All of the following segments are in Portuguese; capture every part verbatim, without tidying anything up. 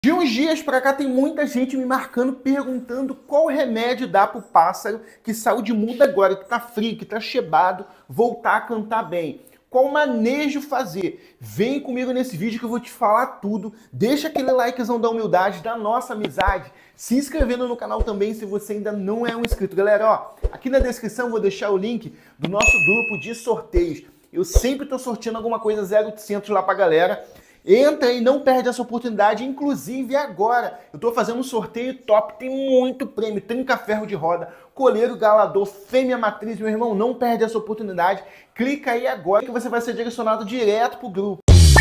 De uns dias pra cá tem muita gente me marcando, perguntando qual remédio dá pro pássaro que saiu de muda agora, que tá frio, que tá chebado, voltar a cantar bem. Qual manejo fazer? Vem comigo nesse vídeo que eu vou te falar tudo. Deixa aquele likezão da humildade, da nossa amizade. Se inscrevendo no canal também se você ainda não é um inscrito. Galera, ó, aqui na descrição eu vou deixar o link do nosso grupo de sorteios. Eu sempre tô sorteando alguma coisa zero oitocentos lá pra galera. Entra e não perde essa oportunidade, inclusive agora. Eu estou fazendo um sorteio top, tem muito prêmio, trinca-ferro de roda, coleiro galador, fêmea matriz, meu irmão, não perde essa oportunidade. Clica aí agora que você vai ser direcionado direto pro grupo.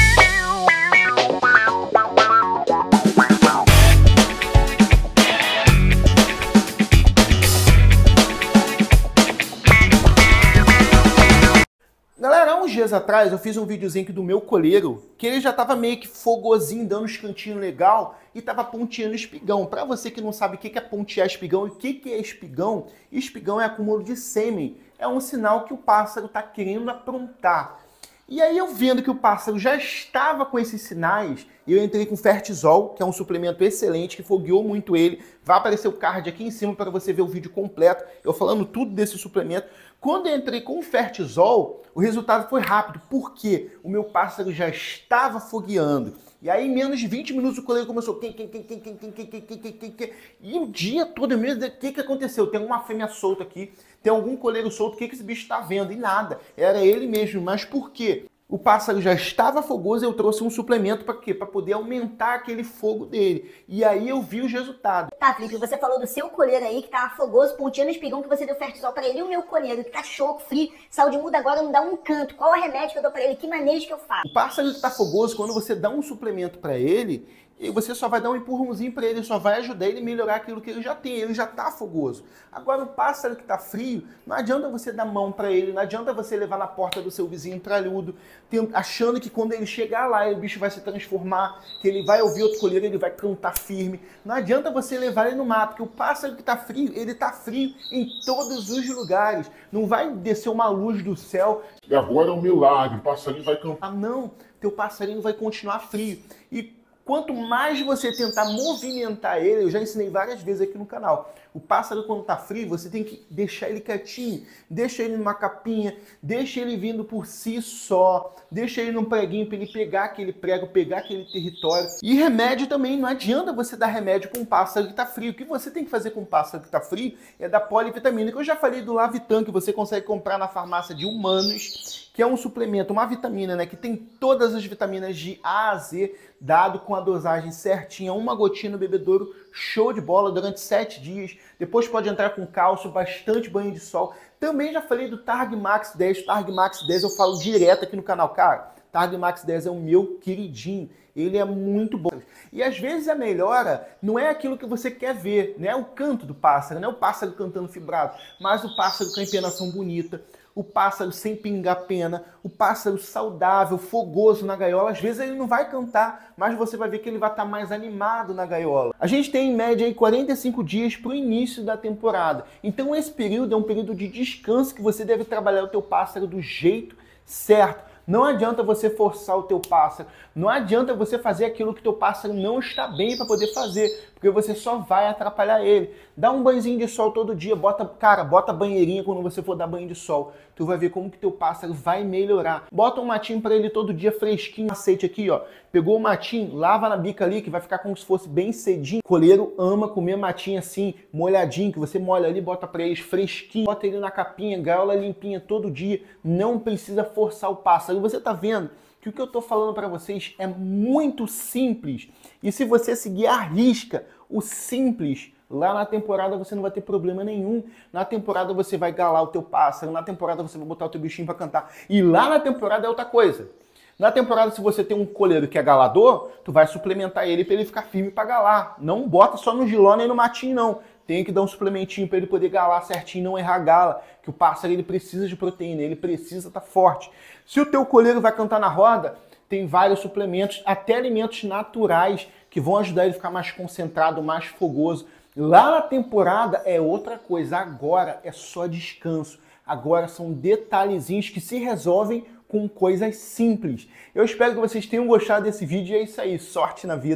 Galera, há uns dias atrás eu fiz um videozinho aqui do meu coleiro, que ele já tava meio que fogozinho, dando uns cantinhos legal e tava ponteando espigão. Para você que não sabe o que é pontear espigão e o que é espigão, espigão é acúmulo de sêmen. É um sinal que o pássaro tá querendo aprontar. E aí eu vendo que o pássaro já estava com esses sinais, eu entrei com Fertizol, que é um suplemento excelente, que fogueou muito ele. Vai aparecer o card aqui em cima para você ver o vídeo completo, eu falando tudo desse suplemento. Quando eu entrei com o Fertizol, o resultado foi rápido, porque o meu pássaro já estava fogueando. E aí, em menos de vinte minutos, o coleiro começou... Quem, quem, quem, quem, quem, quem, quem, quem, quem, quem, quem, e o dia todo mesmo, o que, que aconteceu? Tem uma fêmea solta aqui, tem algum coleiro solto, o que, que esse bicho está vendo? E nada, era ele mesmo. Mas por quê? O pássaro já estava fogoso e eu trouxe um suplemento para quê? Para poder aumentar aquele fogo dele. E aí eu vi os resultados. Tá, Felipe, você falou do seu colheiro aí que tava fogoso, ponteando espigão, que você deu Fertizol pra ele. E o meu colheiro que tá choco, frio, saúde muda agora, não dá um canto. Qual é o remédio que eu dou pra ele? Que manejo que eu faço? O pássaro que tá fogoso, quando você dá um suplemento para ele, você só vai dar um empurrãozinho para ele, só vai ajudar ele a melhorar aquilo que ele já tem, ele já tá fogoso. Agora o pássaro que tá frio, não adianta você dar mão para ele, não adianta você levar na porta do seu vizinho tralhudo, achando que quando ele chegar lá, o bicho vai se transformar, que ele vai ouvir outro colheiro, ele vai cantar firme. Não adianta você levar ele no mato, porque o pássaro que tá frio, ele tá frio em todos os lugares. Não vai descer uma luz do céu. E agora é um milagre, o passarinho vai cantar. Ah, não, teu passarinho vai continuar frio. E quanto mais você tentar movimentar ele, eu já ensinei várias vezes aqui no canal, o pássaro quando tá frio, você tem que deixar ele quietinho, deixa ele numa capinha, deixa ele vindo por si só, deixa ele num preguinho para ele pegar aquele prego, pegar aquele território. E remédio também, não adianta você dar remédio para um pássaro que tá frio. O que você tem que fazer com um pássaro que tá frio é dar polivitamina, que eu já falei do Lavitan, que você consegue comprar na farmácia de humanos, que é um suplemento, uma vitamina, né, que tem todas as vitaminas de A a Z, dado com a dosagem certinha, uma gotinha no bebedouro, show de bola, durante sete dias. Depois pode entrar com cálcio, bastante banho de sol. Também já falei do Targ Max dez, Targ Max dez eu falo direto aqui no canal, cara. Targ Max dez é o meu queridinho, ele é muito bom. E às vezes a melhora não é aquilo que você quer ver, não é o canto do pássaro, não é o pássaro cantando fibrado, mas o pássaro com a empenação bonita, o pássaro sem pingar pena, o pássaro saudável, fogoso na gaiola. Às vezes ele não vai cantar, mas você vai ver que ele vai estar mais animado na gaiola. A gente tem em média aí quarenta e cinco dias para o início da temporada. Então esse período é um período de descanso que você deve trabalhar o teu pássaro do jeito certo. Não adianta você forçar o teu pássaro, não adianta você fazer aquilo que teu pássaro não está bem para poder fazer, porque você só vai atrapalhar ele. Dá um banhozinho de sol todo dia, bota, cara, bota banheirinha quando você for dar banho de sol. Tu vai ver como que teu pássaro vai melhorar. Bota um matinho para ele todo dia fresquinho, aceite aqui, ó. Pegou o matinho, lava na bica ali, que vai ficar como se fosse bem cedinho. O coleiro ama comer matinho assim, molhadinho, que você molha ali, bota para eles fresquinho. Bota ele na capinha, gaiola limpinha todo dia. Não precisa forçar o pássaro. E você tá vendo que o que eu tô falando para vocês é muito simples. E se você seguir à risca o simples, lá na temporada você não vai ter problema nenhum. Na temporada você vai galar o teu pássaro, na temporada você vai botar o teu bichinho para cantar. E lá na temporada é outra coisa. Na temporada, se você tem um coleiro que é galador, tu vai suplementar ele para ele ficar firme para galar. Não bota só no giló nem no matinho, não. Tem que dar um suplementinho para ele poder galar certinho, não errar gala. Que o pássaro ele precisa de proteína, ele precisa estar forte. Se o teu coleiro vai cantar na roda, tem vários suplementos, até alimentos naturais, que vão ajudar ele a ficar mais concentrado, mais fogoso. Lá na temporada é outra coisa, agora é só descanso. Agora são detalhezinhos que se resolvem com coisas simples. Eu espero que vocês tenham gostado desse vídeo e é isso aí, sorte na vida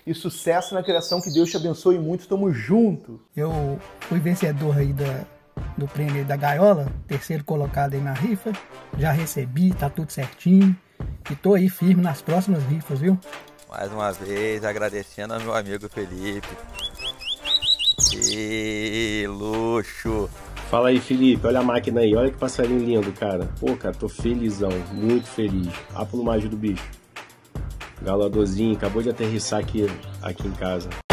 e sucesso na criação, que Deus te abençoe muito, tamo junto. Eu fui vencedor aí da, do prêmio da gaiola, terceiro colocado aí na rifa, já recebi, tá tudo certinho, e tô aí firme nas próximas rifas, viu? Mais uma vez, agradecendo ao meu amigo Felipe. Que luxo! Fala aí, Felipe, olha a máquina aí, olha que passarinho lindo, cara. Pô, cara, tô felizão, muito feliz. Apo no Mágico do Bicho. Galadorzinho, acabou de aterrissar aqui, aqui em casa.